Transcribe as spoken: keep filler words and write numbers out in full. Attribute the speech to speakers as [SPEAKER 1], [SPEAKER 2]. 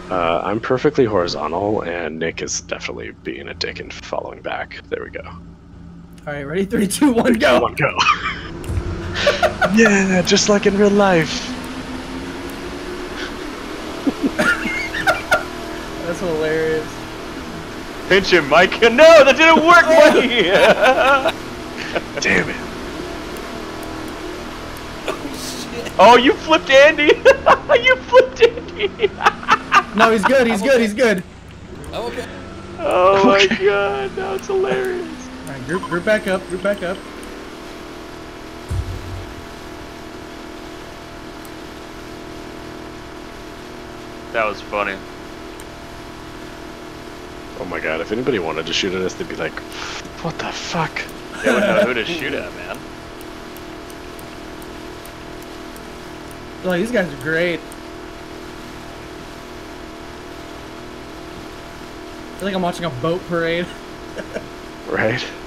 [SPEAKER 1] Uh, I'm perfectly horizontal, and Nick is definitely being a dick and following back. There we go.
[SPEAKER 2] All right, ready? Three, two, one,
[SPEAKER 1] Three,
[SPEAKER 2] go!
[SPEAKER 1] two, one, go! Yeah, just like in real life.
[SPEAKER 2] That's hilarious.
[SPEAKER 3] Pinch him, Mike. No, that didn't work, Mikey.
[SPEAKER 1] Damn it!
[SPEAKER 3] Oh, you flipped Andy. You flipped Andy.
[SPEAKER 2] No, he's good. He's
[SPEAKER 4] I'm
[SPEAKER 2] good.
[SPEAKER 4] okay.
[SPEAKER 2] He's good.
[SPEAKER 4] I'm okay.
[SPEAKER 3] Oh my
[SPEAKER 1] Okay.
[SPEAKER 3] god, no, it's hilarious.
[SPEAKER 2] All right, group, group back up. Group back up.
[SPEAKER 3] That was funny.
[SPEAKER 1] Oh my god, if anybody wanted to shoot at us, they'd be like, what the fuck?
[SPEAKER 3] They wouldn't know who to shoot at, man.
[SPEAKER 2] Like, these guys are great. I feel like I'm watching a boat parade.
[SPEAKER 1] Right?